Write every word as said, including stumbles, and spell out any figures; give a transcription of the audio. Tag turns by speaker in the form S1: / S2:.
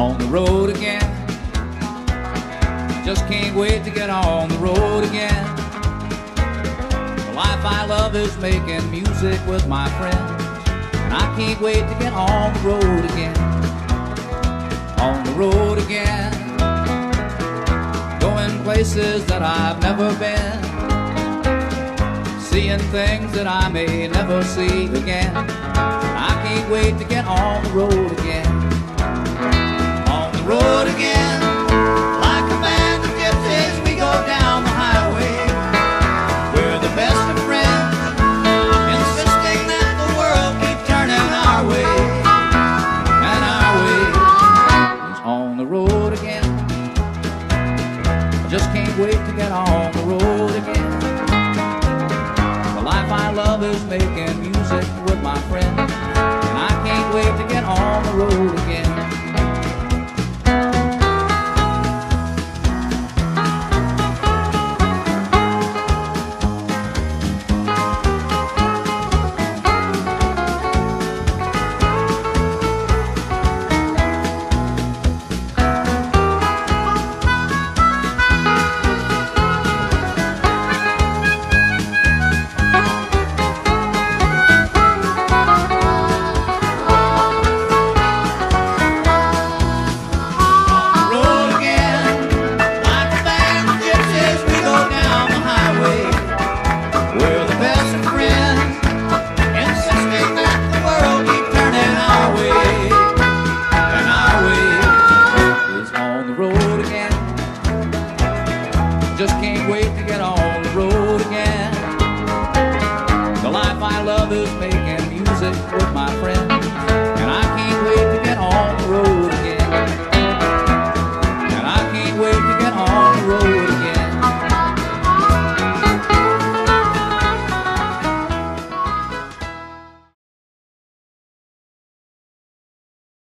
S1: on the road again. Just can't wait to get on the road again. The life I love is making music with my friends, and I can't wait to get on the road again. On the road again, going places that I've never been, seeing things that I may never see again. I can't wait to get on the road again. On the road again, like a band of gypsies, we go down the highway. We're the best of friends, insisting that the world keep turning our way. And our way is on the road again. I just can't wait to get on the road again. The life I love is making music with my friends, and I can't wait to get on the road again. Just can't wait to get on the road again. The life I love is making music with my friends,